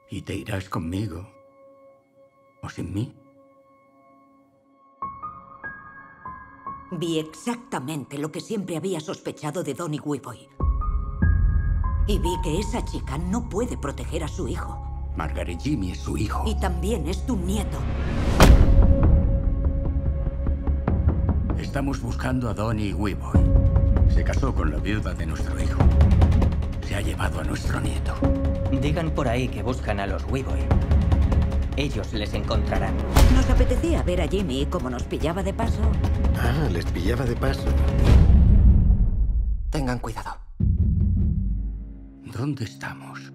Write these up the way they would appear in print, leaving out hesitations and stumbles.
¿Y te irás conmigo o sin mí? Vi exactamente lo que siempre había sospechado de Donny Weeboy. Y vi que esa chica no puede proteger a su hijo. Margaret Jimmy es su hijo. Y también es tu nieto. Estamos buscando a Donny Weeboy. Se casó con la viuda de nuestro hijo. Se ha llevado a nuestro nieto. Digan por ahí que buscan a los Weeboy. Ellos les encontrarán. Nos apetecía ver a Jimmy como nos pillaba de paso. Ah, les pillaba de paso. Tengan cuidado. ¿Dónde estamos?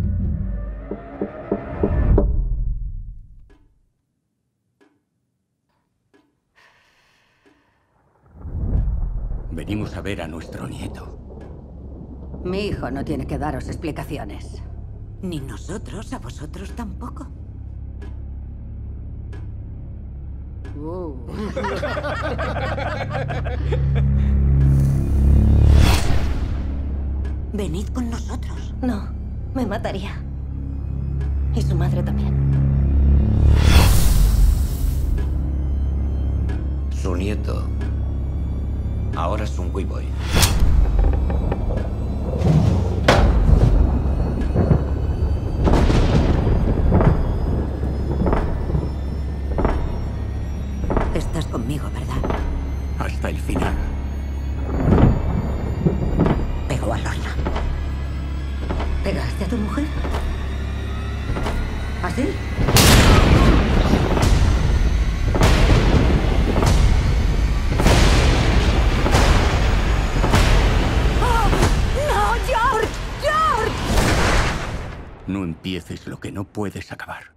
Venimos a ver a nuestro nieto. Mi hijo no tiene que daros explicaciones. Ni nosotros, a vosotros tampoco. Venid con nosotros. No, me mataría. Y su madre también. Su nieto ahora es un Weeboy. Estás conmigo, ¿verdad? Hasta el final. Pegó a Lorna. ¿Pegaste a tu mujer? ¿Así? ¡No, George! ¡George! No empieces lo que no puedes acabar.